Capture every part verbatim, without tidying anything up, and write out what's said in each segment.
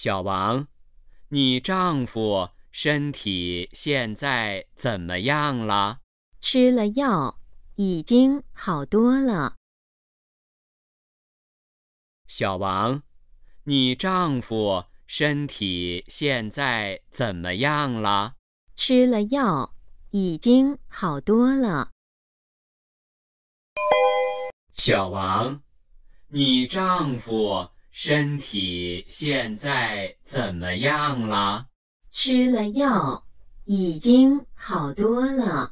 小王，你丈夫身体现在怎么样了？ 吃了药，已经好多了。 小王，你丈夫身体现在怎么样了？ 吃了药，已经好多了。 小王，你丈夫身体现在怎么样了？ 吃了药，已经好多了。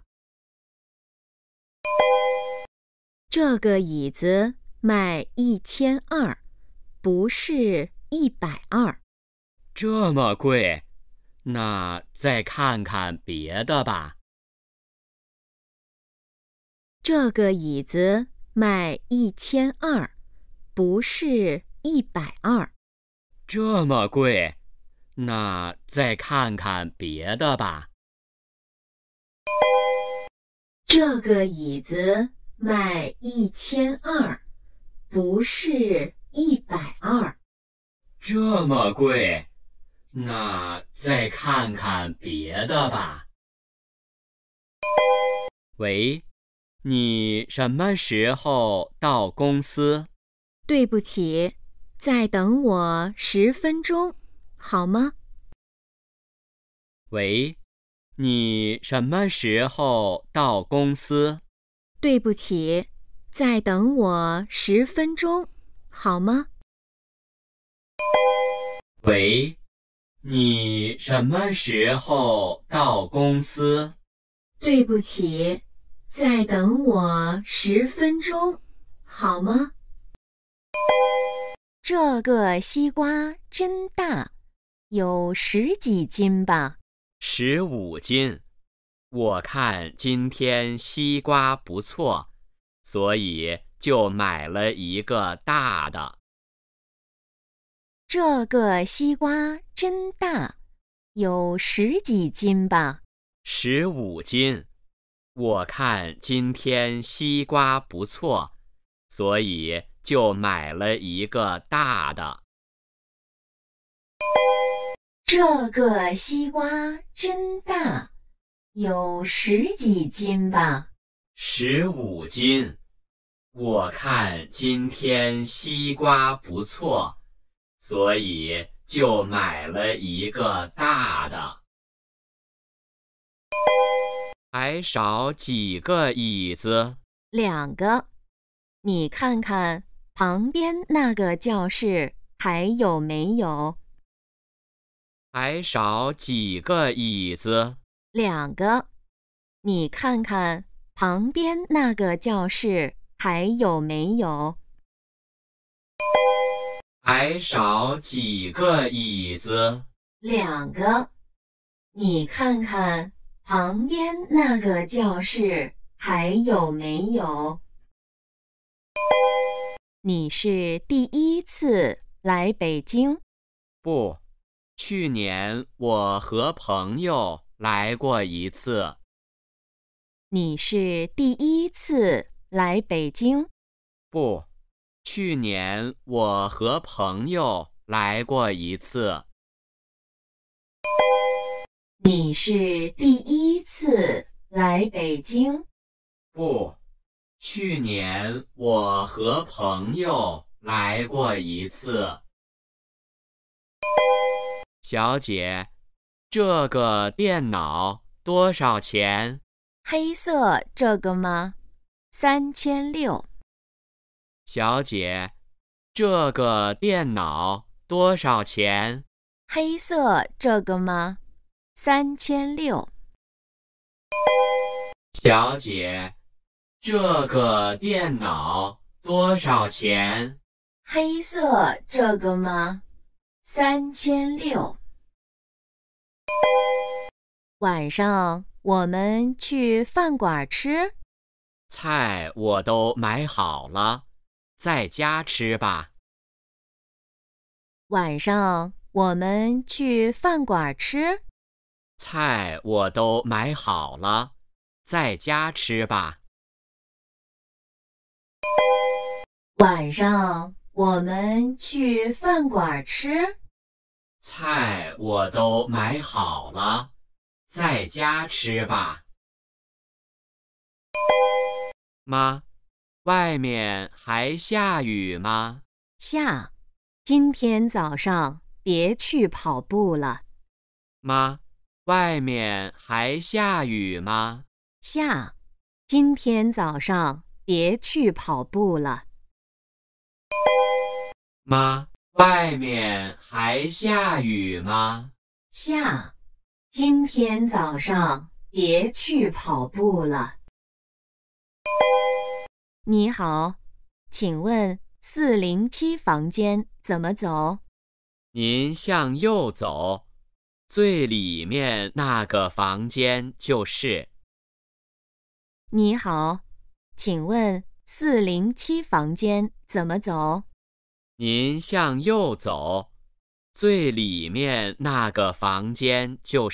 这个椅子卖一千二，不是一百二。 这么贵，那再看看别的吧。 这个椅子卖一千二，不是一百二。 这么贵，那再看看别的吧。 这个椅子卖一千二，不是一百二。 这么贵，那再看看别的吧。喂，你什么时候到公司？ 对不起，再等我十分钟，好吗？ 喂，你什么时候到公司？ 对不起，再等我十分钟，好吗？ 喂，你什么时候到公司？ 对不起，再等我十分钟，好吗？这个西瓜真大，有十几斤吧？ 十五斤。我看今天西瓜不错，所以就买了一个大的。 这个西瓜真大，有十几斤吧？ 十五斤。我看今天西瓜不错，所以就买了一个大的。 这个西瓜真大，有十几斤吧？ 十五斤。我看今天西瓜不错，所以就买了一个大的。还少几个椅子？ 两个。你看看旁边那个教室还有没有？ 还少几个椅子？ 两个。你看看旁边那个教室还有没有？ 还少几个椅子？ 两个。你看看旁边那个教室还有没有？你是第一次来北京？ 不，去年我和朋友来过一次。 你是第一次来北京？ 不，去年我和朋友来过一次。 你是第一次来北京？ 不，去年我和朋友来过一次。小姐，这个电脑多少钱？ 黑色这个吗？三千六。 小姐，这个电脑多少钱？ 黑色这个吗？三千六。 小姐，这个电脑多少钱？ 黑色这个吗？三千六。晚上我们去饭馆吃。 菜我都买好了，在家吃吧。 晚上我们去饭馆吃。 菜我都买好了，在家吃吧。 晚上我们去饭馆吃。 菜我都买好了，在家吃吧。妈，外面还下雨吗？ 下，今天早上别去跑步了。 妈，外面还下雨吗？ 下，今天早上别去跑步了。 妈，外面还下雨吗？ 下，今天早上别去跑步了。你好，请问四零七房间怎么走？ 您向右走，最里面那个房间就是。 你好，请问四零七房间怎么走？ 您向右走，最里面那个房间就是。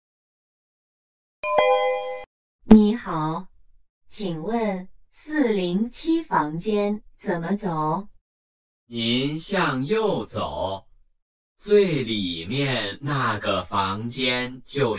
你好，请问四零七房间怎么走？ 您向右走，最里面那个房间就是。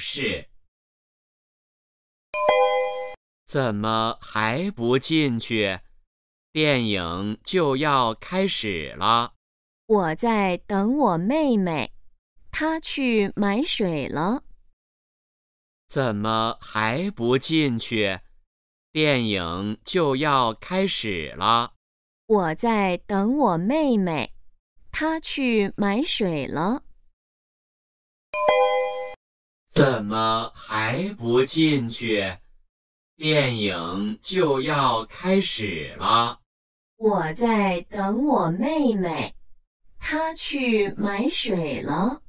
怎么还不进去？电影就要开始了。 我在等我妹妹，她去买水了。 怎么还不进去？电影就要开始了。 我在等我妹妹，她去买水了。 怎么还不进去？电影就要开始了。 我在等我妹妹，她去买水了。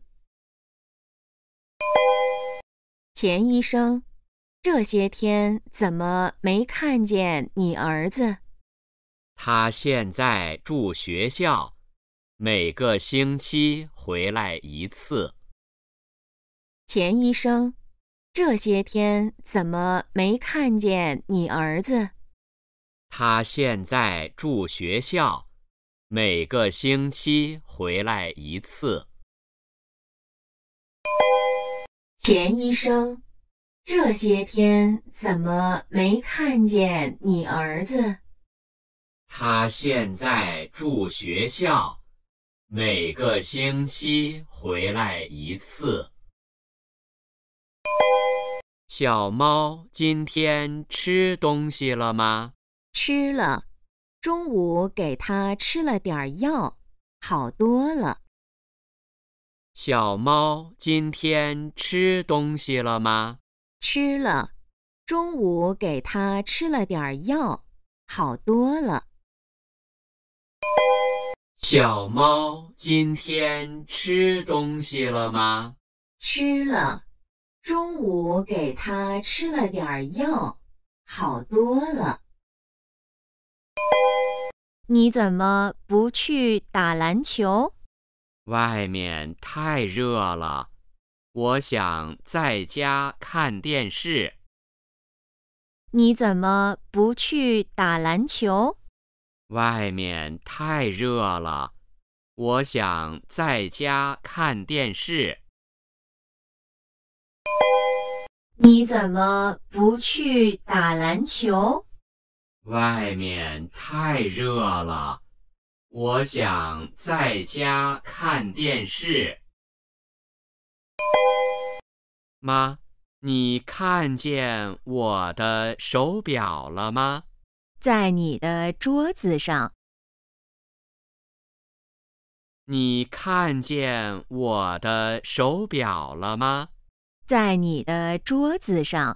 钱医生，这些天怎么没看见你儿子？ 他现在住学校，每个星期回来一次。 钱医生，这些天怎么没看见你儿子？ 他现在住学校，每个星期回来一次。 钱医生，这些天怎么没看见你儿子？ 他现在住学校，每个星期回来一次。小猫今天吃东西了吗？ 吃了，中午给它吃了点药，好多了。 小猫今天吃东西了吗？ 吃了，中午给它吃了点药，好多了。 小猫今天吃东西了吗？ 吃了，中午给它吃了点药，好多了。你怎么不去打篮球？ 外面太热了，我想在家看电视。 你怎么不去打篮球？ 外面太热了，我想在家看电视。 你怎么不去打篮球？ 外面太热了，我想在家看电视。妈，你看见我的手表了吗？ 在你的桌子上。 你看见我的手表了吗？ 在你的桌子上。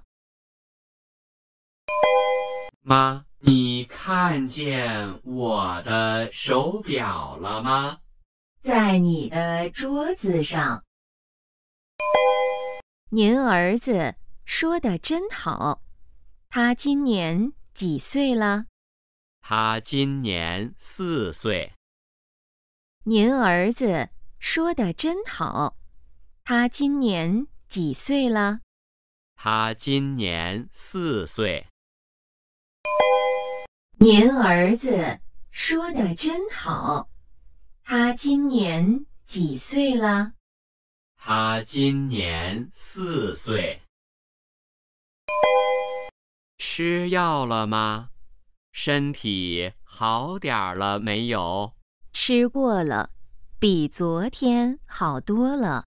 妈，你看见我的手表了吗？ 在你的桌子上。您儿子说得真好，他今年几岁了？ 他今年四岁。 您儿子说得真好，他今年几岁了？ 他今年四岁。 您儿子说得真好，他今年几岁了？ 他今年四岁。吃药了吗？身体好点儿了没有？ 吃过了，比昨天好多了。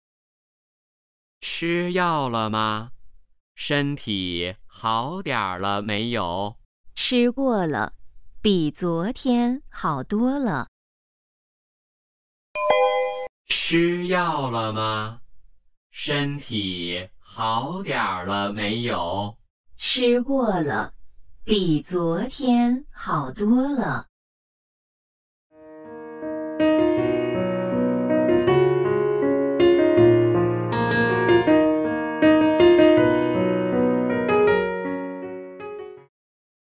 吃药了吗？身体好点儿了没有？ 吃过了，比昨天好多了。 吃药了吗？身体好点儿了没有？ 吃过了，比昨天好多了。